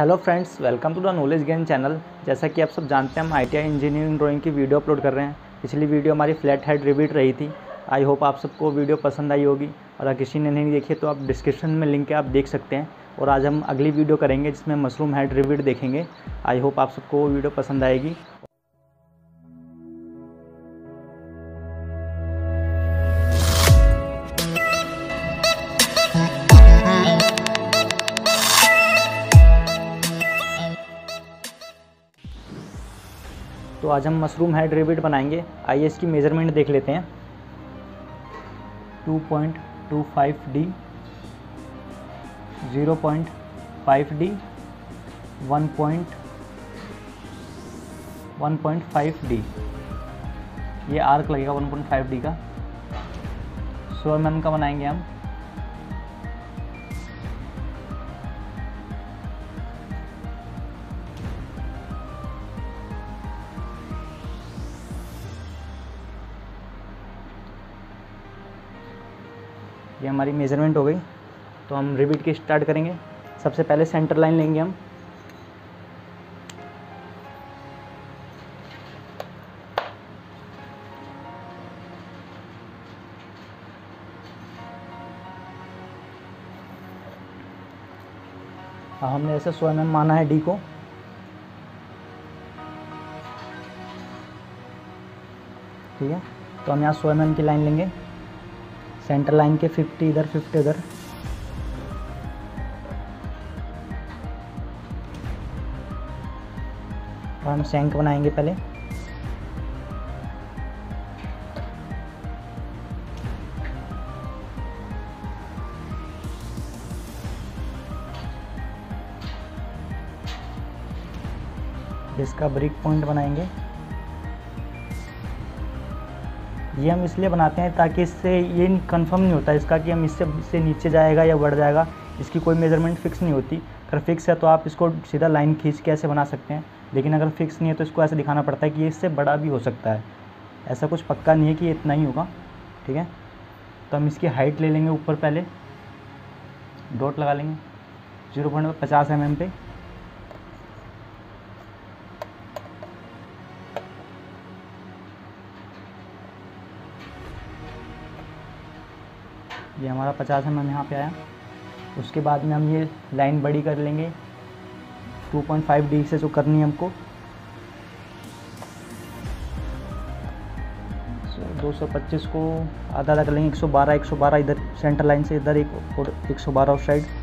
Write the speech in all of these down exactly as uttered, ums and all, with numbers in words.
Hello friends, welcome to the knowledge gain channel. जैसा कि आप सब जानते हैं, हम I T I engineering drawing की वीडियो अपलोड कर रहे हैं। पिछली वीडियो हमारी फ्लैट हेड रिविट रही थी। आई होप आप सबको वीडियो पसंद आई होगी, और अगर किसी ने नहीं देखी तो आप डिस्क्रिप्शन में लिंक है, आप देख सकते हैं। और आज हम अगली वीडियो करेंगे जिसमें मशरूम हेड रिविट देखेंगे। आई होप आप सबको वो वीडियो पसंद आएगी। तो आज हम मशरूम हेड रिविट बनाएंगे। आइए इसकी मेज़रमेंट देख लेते हैं। Two point two five D, zero point five D, one point one point five D, ये आर्क लगेगा वन पॉइंट फाइव डी का। सौ एम एम का बनाएंगे हम। ये हमारी मेज़रमेंट हो गई। तो हम रिविट की स्टार्ट करेंगे। सबसे पहले सेंटर लाइन लेंगे हम। हाँ, हमने ऐसे सौ एम एम माना है डी को। ठीक है, तो हम यहाँ सौ एम एम की लाइन लेंगे। सेंटर लाइन के फिफ्टी इधर, फिफ्टी इधर। और हम शैंक बनाएंगे पहले। इसका ब्रिक पॉइंट बनाएंगे। ये हम इसलिए बनाते हैं ताकि इससे ये कंफर्म नहीं होता इसका कि हम इससे इससे नीचे जाएगा या बढ़ जाएगा। इसकी कोई मेज़रमेंट फिक्स नहीं होती। अगर फिक्स है तो आप इसको सीधा लाइन खींच के ऐसे बना सकते हैं, लेकिन अगर फिक्स नहीं है तो इसको ऐसे दिखाना पड़ता है कि ये इससे बड़ा भी हो सकता है। ऐसा कुछ पक्का नहीं है कि ये इतना ही होगा। ठीक है, तो हम इसकी हाइट ले लेंगे। ऊपर पहले डॉट लगा लेंगे जीरो पॉइंट पचास एम एम पे। ये हमारा पचास एम एम यहाँ पे आया। उसके बाद में हम ये लाइन बड़ी कर लेंगे टू पॉइंट फाइव डी से जो करनी है हमको। दो सौ पच्चीस को आधा आधा कर लेंगे। एक सौ बारह एक सौ बारह इधर सेंटर लाइन से इधर एक और एक सौ बारह उस साइड।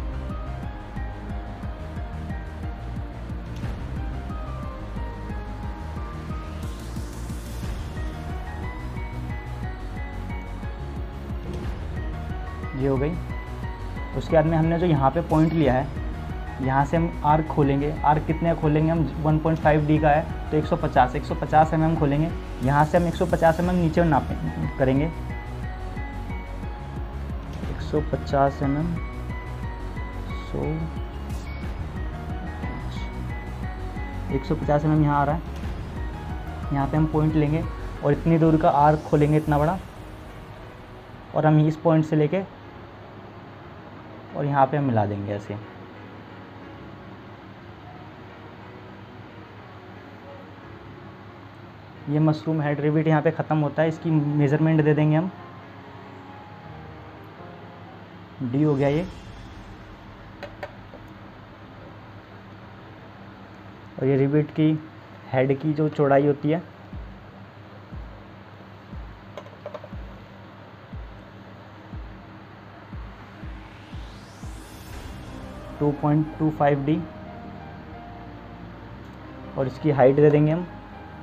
ये हो गई। उसके बाद में हमने जो यहाँ पे पॉइंट लिया है, यहाँ से हम आर्क खोलेंगे। आर्क कितने खोलेंगे हम? वन पॉइंट फाइव डी का है तो एक सौ पचास एक सौ पचास एम एम खोलेंगे। यहाँ से हम एक सौ पचास एम एम नीचे नाप करेंगे। एक सौ पचास एम एम, सौ एक सौ पचास एम एम यहाँ आ रहा है। यहाँ पे हम पॉइंट लेंगे और इतनी दूर का आर्क खोलेंगे, इतना बड़ा। और हम इस पॉइंट से लेके और यहाँ पे हम मिला देंगे ऐसे। ये मशरूम हेड रिविट यहाँ पे ख़त्म होता है। इसकी मेज़रमेंट दे देंगे हम। डी हो गया ये। और ये रिविट की हेड की जो चौड़ाई होती है, two point two five D. और इसकी हाइट दे देंगे हम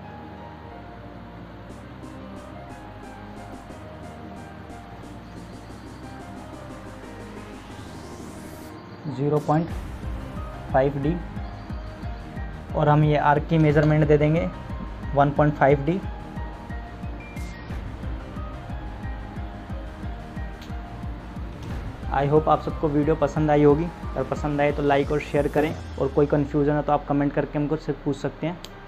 ज़ीरो पॉइंट फाइव डी। और हम ये आर्क की मेज़रमेंट दे देंगे one point five D. I hope आप सबको वीडियो पसंद आई होगी। अगर पसंद आए तो लाइक और शेयर करें, और कोई कन्फ्यूज़न है तो आप कमेंट करके हमको पूछ सकते हैं।